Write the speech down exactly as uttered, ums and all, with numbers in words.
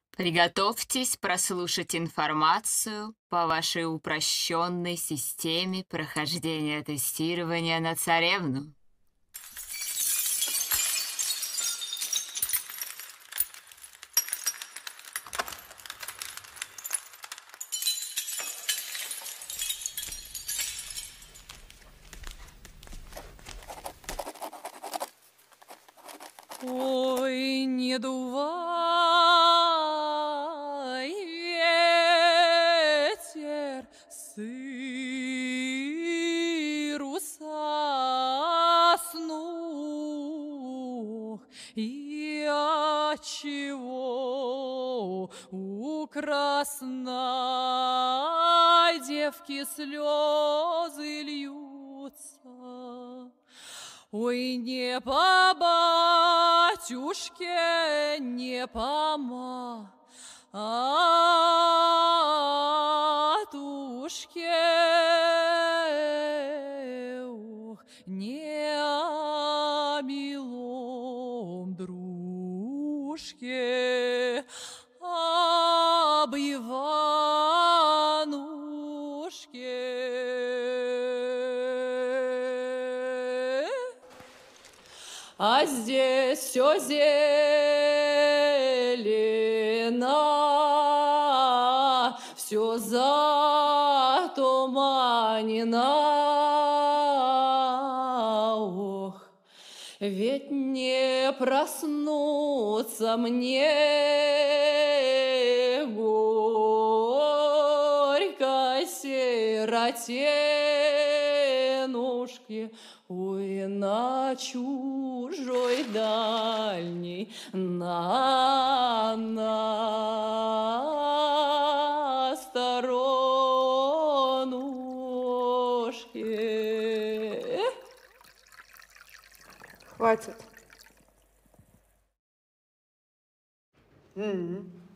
Приготовьтесь прослушать информацию по вашей упрощенной системе прохождения тестирования на царевну. Ой, не дувай, ветер, сыру сосну, и отчего у красной девки слезы льются? Ой, не по батюшке, не по матушке, ух, не о милом дружке, об Иванушке. А здесь все зелено, все затуманено. Ох, ведь не проснуться мне горькой сиротенушке. Ой, на чужой дальней, на, на сторонушке. Хватит. М.